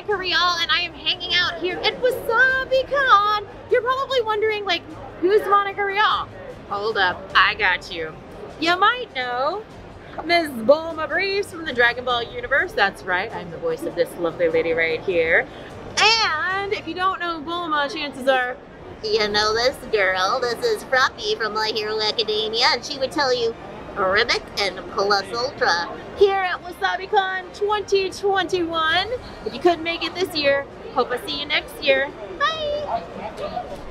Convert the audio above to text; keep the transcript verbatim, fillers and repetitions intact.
Monica Rial, and I am hanging out here at Wasabicon. You're probably wondering, like, who's Monica Rial? Hold up, I got you. You might know Miss Bulma Froppy from the Dragonball universe. That's right, I'm the voice of this lovely lady right here. And if you don't know Bulma, chances are you know this girl. This is Froppy from My Hero Academia, and she would tell you Ribbit and Plus Ultra here at Wasabicon twenty twenty-one. If you couldn't make it this year, hope I see you next year. Bye!